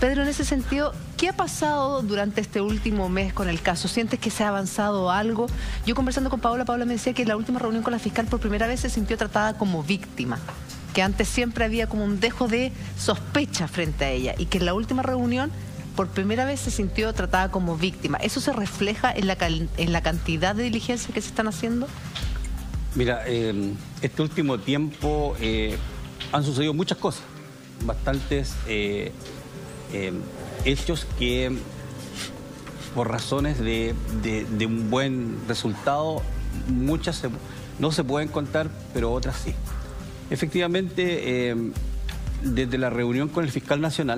Pedro, en ese sentido, ¿qué ha pasado durante este último mes con el caso? ¿Sientes que se ha avanzado algo? Yo conversando con Paola me decía que en la última reunión con la fiscal por primera vez se sintió tratada como víctima, que antes siempre había como un dejo de sospecha frente a ella y que en la última reunión por primera vez se sintió tratada como víctima. ¿Eso se refleja en la cantidad de diligencias que se están haciendo? Mira, este último tiempo han sucedido muchas cosas, bastantes hechos que por razones de un buen resultado, muchas no se pueden contar, pero otras sí. Efectivamente, desde la reunión con el fiscal nacional,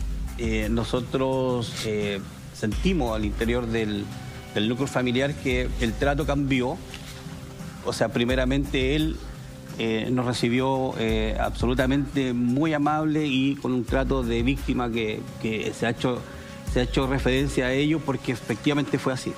nosotros sentimos al interior del núcleo familiar que el trato cambió. O sea, primeramente él nos recibió absolutamente muy amable y con un trato de víctima que se ha hecho referencia a ello porque efectivamente fue así.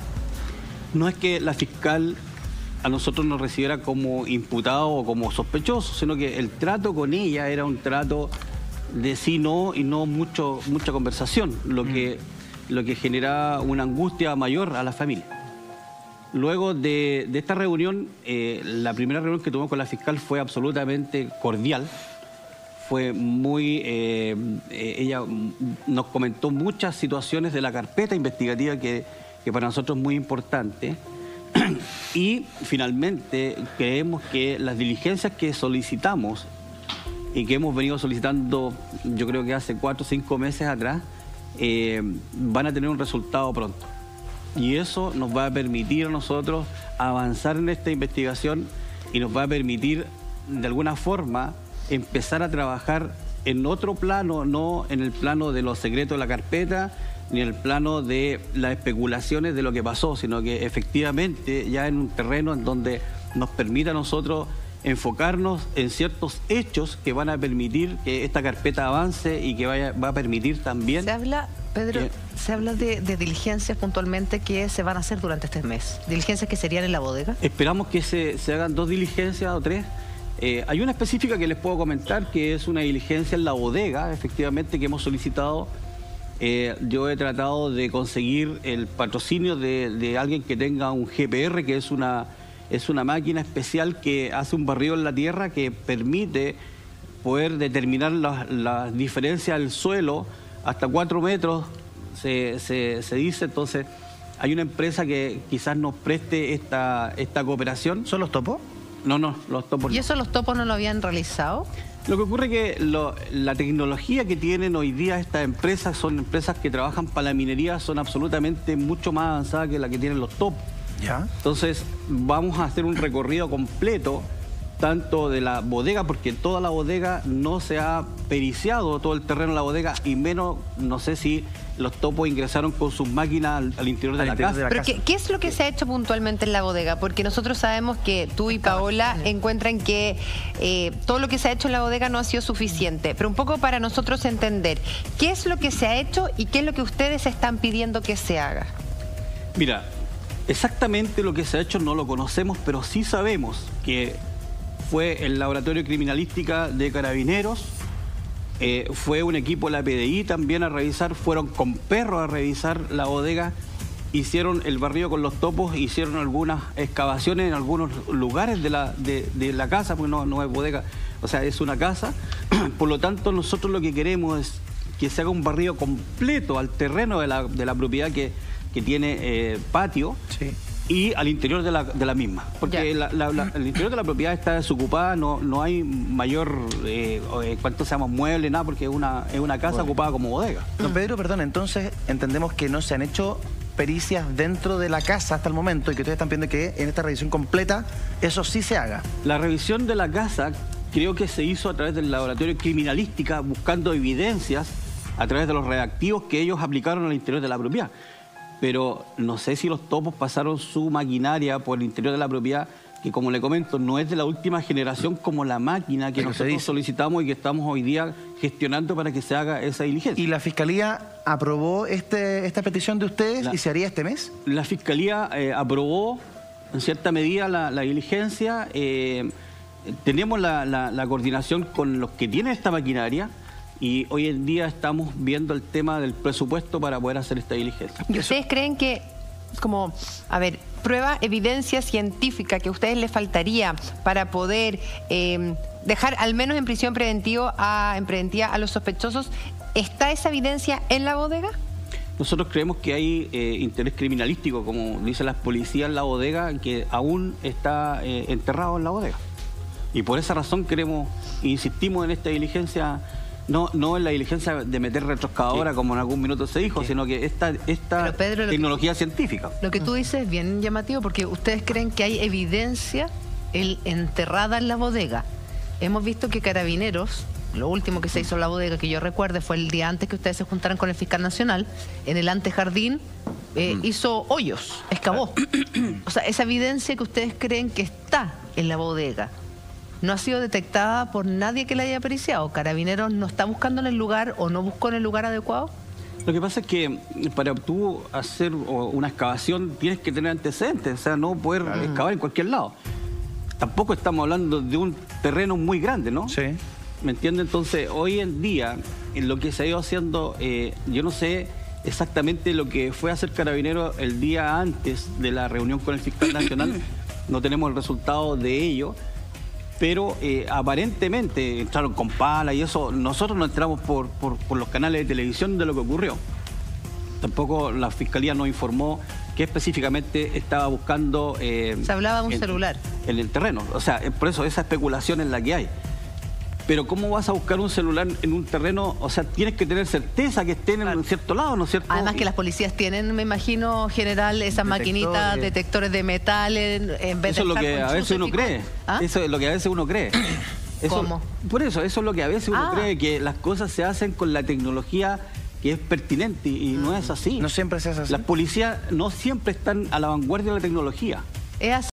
No es que la fiscal a nosotros nos recibiera como imputado o como sospechoso, sino que el trato con ella era un trato de sí, no y no mucha conversación, lo que genera una angustia mayor a la familia. Luego de esta reunión, la primera reunión que tuvimos con la fiscal fue absolutamente cordial. Fue muy... ella nos comentó muchas situaciones de la carpeta investigativa que para nosotros es muy importante. Y finalmente creemos que las diligencias que solicitamos y que hemos venido solicitando, yo creo que hace 4 o 5 meses atrás, van a tener un resultado pronto. Y eso nos va a permitir a nosotros avanzar en esta investigación y nos va a permitir, de alguna forma, empezar a trabajar en otro plano, no en el plano de los secretos de la carpeta, ni en el plano de las especulaciones de lo que pasó, sino que efectivamente ya en un terreno en donde nos permita a nosotros enfocarnos en ciertos hechos que van a permitir que esta carpeta avance y que va a permitir también... Se habla, Pedro, se habla de diligencias puntualmente que se van a hacer durante este mes. ¿Diligencias que serían en la bodega? Esperamos que se hagan 2 diligencias o 3. Hay una específica que les puedo comentar, que es una diligencia en la bodega, efectivamente, que hemos solicitado. Yo he tratado de conseguir el patrocinio de alguien que tenga un GPR, que es una máquina especial que hace un barrido en la tierra que permite poder determinar las diferencias del suelo hasta 4 metros, se dice. Entonces, hay una empresa que quizás nos preste esta cooperación. ¿Son los topos? No, los topos. ¿Y eso los topos no lo habían realizado? Lo que ocurre es que la tecnología que tienen hoy día estas empresas, son empresas que trabajan para la minería, son absolutamente mucho más avanzadas que la que tienen los topos. ¿Ya? Entonces vamos a hacer un recorrido completo, tanto de la bodega, porque toda la bodega no se ha periciado, todo el terreno de la bodega, y menos, no sé si los topos ingresaron con sus máquinas al interior de la casa. ¿Pero qué es lo que se ha hecho puntualmente en la bodega? Porque nosotros sabemos que tú y Paola encuentran que todo lo que se ha hecho en la bodega no ha sido suficiente. Pero un poco para nosotros entender, ¿qué es lo que se ha hecho y qué es lo que ustedes están pidiendo que se haga? Mira, exactamente lo que se ha hecho no lo conocemos, pero sí sabemos que fue el laboratorio de criminalística de Carabineros, fue un equipo de la PDI también a revisar, fueron con perros a revisar la bodega, hicieron el barrido con los topos, hicieron algunas excavaciones en algunos lugares de la casa, porque no es bodega, o sea, es una casa. Por lo tanto, nosotros lo que queremos es que se haga un barrido completo al terreno de la propiedad que tiene patio. Sí. Y al interior de la misma, porque el interior de la propiedad está desocupada, no hay mayor, ¿cuánto se llama? Mueble, nada, porque es una casa ocupada como bodega. Don Pedro, perdón, entonces entendemos que no se han hecho pericias dentro de la casa hasta el momento y que ustedes están pidiendo que en esta revisión completa eso sí se haga. La revisión de la casa creo que se hizo a través del laboratorio de criminalística, buscando evidencias a través de los reactivos que ellos aplicaron al interior de la propiedad. Pero no sé si los topos pasaron su maquinaria por el interior de la propiedad, que como le comento, no es de la última generación como la máquina que nosotros solicitamos y que estamos hoy día gestionando para que se haga esa diligencia. ¿Y la Fiscalía aprobó esta petición de ustedes y se haría este mes? La Fiscalía aprobó en cierta medida la diligencia. Tenemos la coordinación con los que tienen esta maquinaria y hoy en día estamos viendo el tema del presupuesto para poder hacer esta diligencia. ¿Y ustedes creen que, como, a ver, prueba, evidencia científica que a ustedes les faltaría para poder dejar al menos en prisión preventiva a los sospechosos, está esa evidencia en la bodega? Nosotros creemos que hay interés criminalístico, como dicen las policías, en la bodega, que aún está enterrado en la bodega. Y por esa razón insistimos en esta diligencia, no en la diligencia de meter retroexcavadora, como en algún minuto se dijo, sino que esta Pedro, tecnología científica. Lo que tú dices es bien llamativo, porque ustedes creen que hay evidencia enterrada en la bodega. Hemos visto que Carabineros, lo último que se hizo en la bodega, que yo recuerde, fue el día antes que ustedes se juntaran con el fiscal nacional, en el antejardín hizo hoyos, excavó. O sea, esa evidencia que ustedes creen que está en la bodega no ha sido detectada por nadie que la haya periciado. ¿Carabineros no está buscando en el lugar o no buscó en el lugar adecuado? Lo que pasa es que para tú hacer una excavación tienes que tener antecedentes, o sea, no poder excavar en cualquier lado. Tampoco estamos hablando de un terreno muy grande, ¿no? Sí. ¿Me entiendes? Entonces, hoy en día, en lo que se ha ido haciendo, yo no sé exactamente lo que fue a hacer Carabineros el día antes de la reunión con el fiscal nacional. No tenemos el resultado de ello. Pero aparentemente entraron con pala y eso. Nosotros no entramos por los canales de televisión de lo que ocurrió. Tampoco la Fiscalía nos informó qué específicamente estaba buscando. Se hablaba de un celular. En el terreno. O sea, por eso esa especulación es la que hay. Pero ¿cómo vas a buscar un celular en un terreno? O sea, tienes que tener certeza que estén en cierto lado, ¿no es cierto? Además que las policías tienen, me imagino, general, esas maquinitas, detectores de metal, en vez eso de es lo que a veces uno cree. ¿Ah? Eso es lo que a veces uno cree. ¿Cómo? Por eso es lo que a veces uno cree, que las cosas se hacen con la tecnología que es pertinente y no es así. No siempre se hace así. Las policías no siempre están a la vanguardia de la tecnología. Es así.